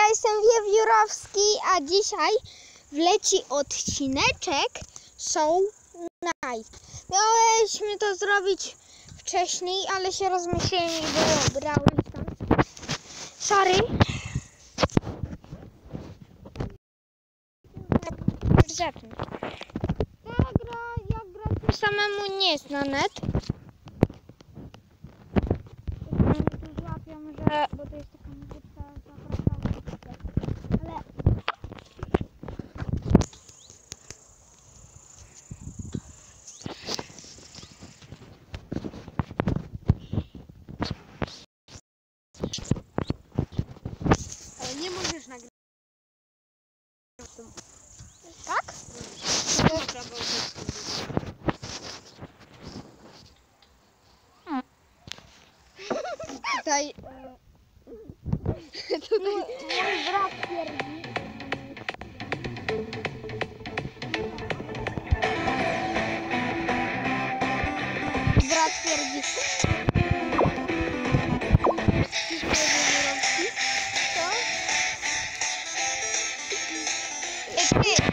jestem Wiewiórowski, a dzisiaj wleci odcineczek Show Night. Mieliśmy to zrobić wcześniej, ale się rozmyśliłem i było Brawl Stars. Sorry. Zacząć. Ta gra, jak grać samemu nie jest na net. Złapią, że, bo to jest taka muzyczka ale nie możesz nagrywać. tak? Tutaj Mój brat twierdzi. Brat twierdzi. Co? Ty.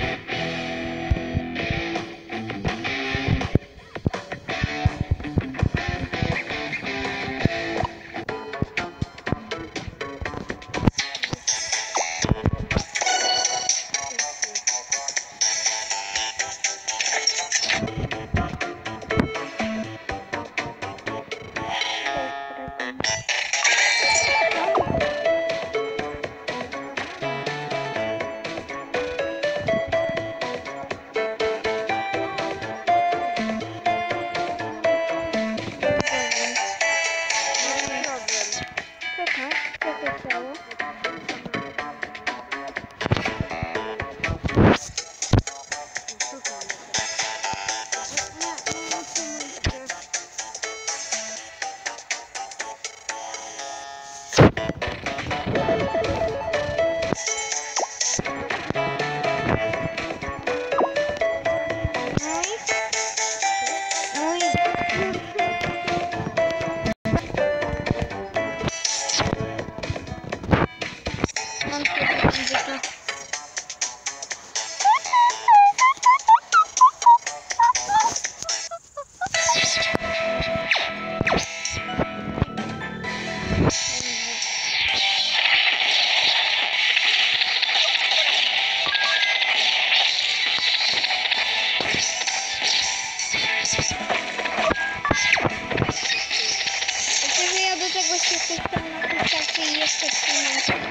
Ja do tego się chciałam napisać i jeszcze trzymać.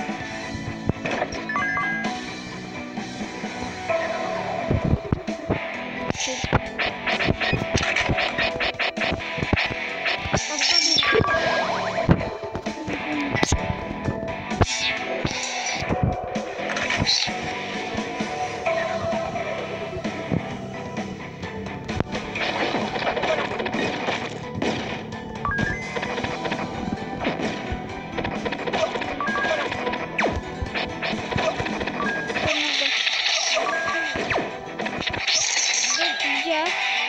Gdzie?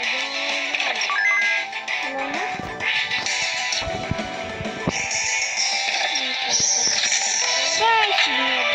Weź mnie.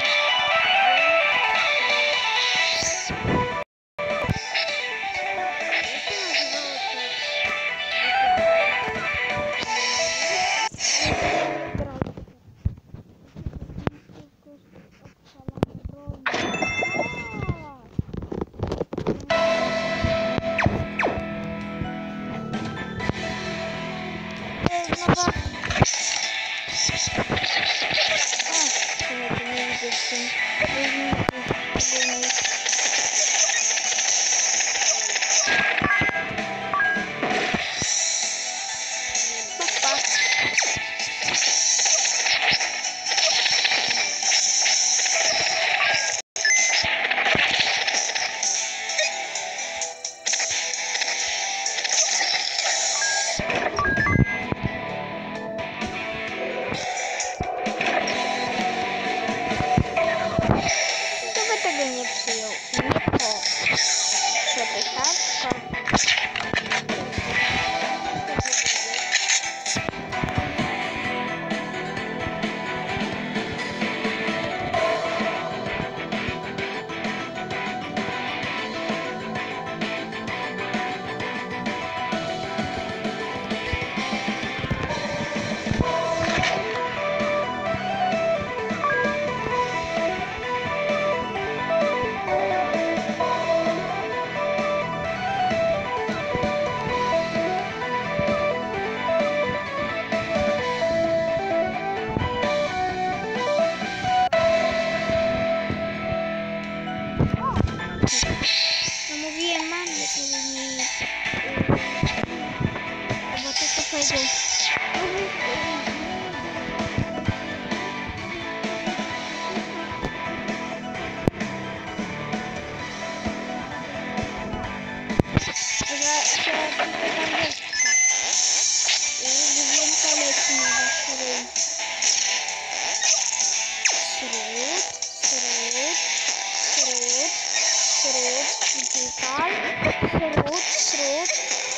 sal. Śród.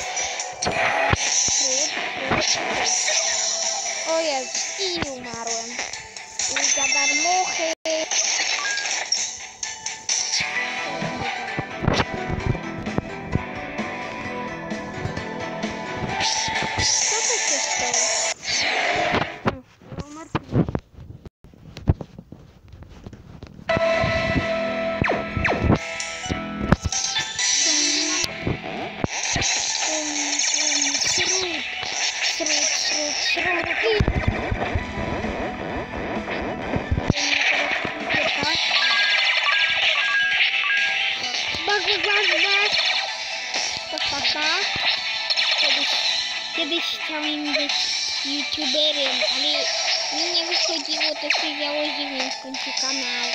O Jezus, i umarłem. I za darmuchy. Co to się stało? No, Marcin. Kiedyś chciałem być youtuberem, ale mi nie wychodziło, to się założyłem w końcu kanał.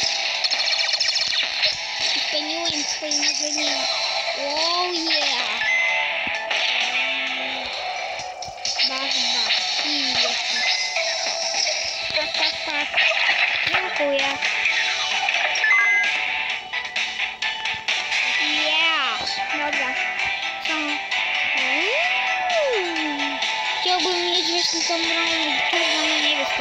I spełniłem swoje marzenie. Oh yeah! Tak. Dziękuję. Yeah! Dobra. Chciałbym mieć właśnie tą czerwoną niebieską.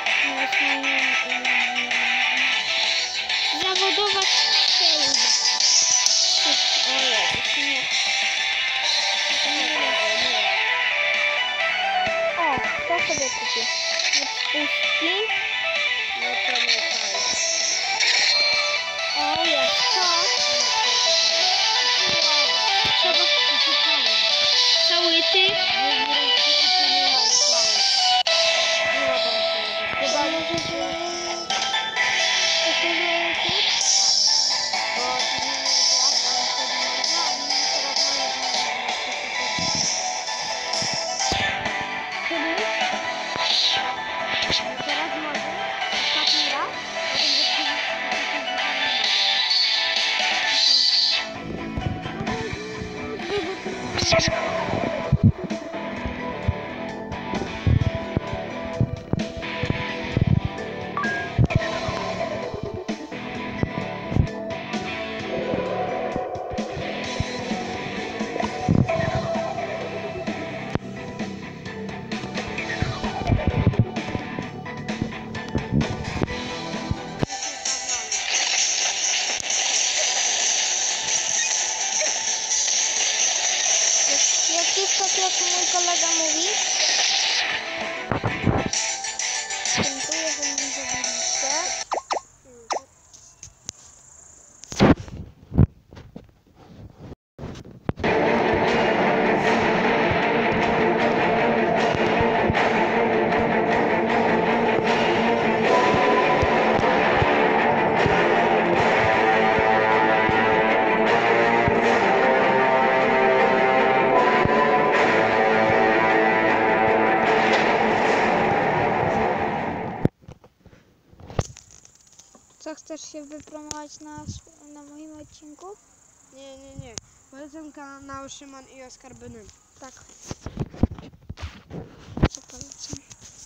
Zawodowa strzelba. O Jezus, nie. O, to sobie kupię. Odpuści. No to nie fajnie. O, jest to. Trzeba cały ty. Jak jest tak, jak mój kolega mówi. Dziękuję, że mnie zrobiliście. Co, chcesz się wypromować na moim odcinku? Nie. Polecam kanał Szymon i Oskar Benem. Tak. Co polecam?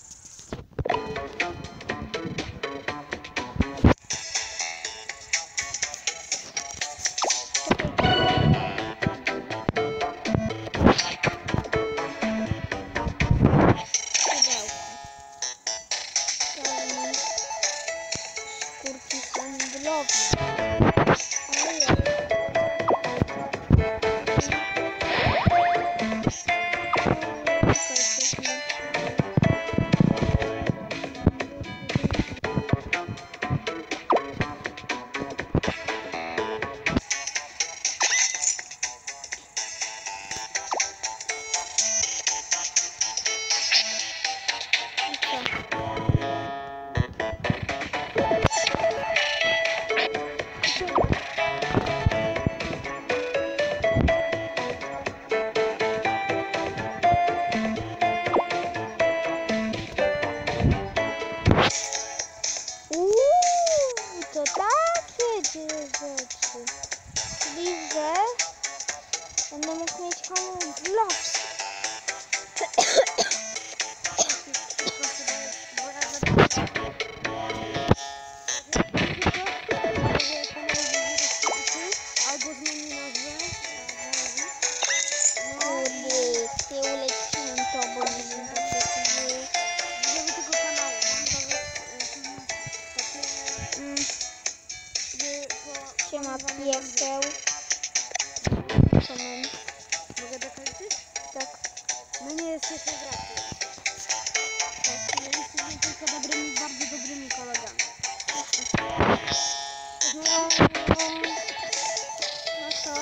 Skórki handlowe. To takie rzeczy. Czyli, że będę mógł mieć kamuflaż. Albo zmieni nazwę. Siema pieseł. Co mam? Mogę dokończyć? Tak. My nie jesteśmy braci. Tak, my jesteśmy tylko dobrymi, bardzo dobrymi kolegami. No co?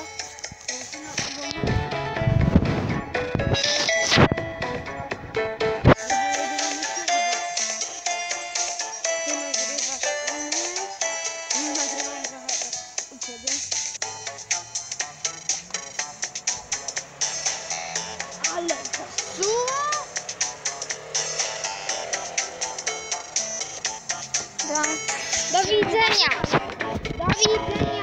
Ale zasuwa? Do widzenia. Do widzenia.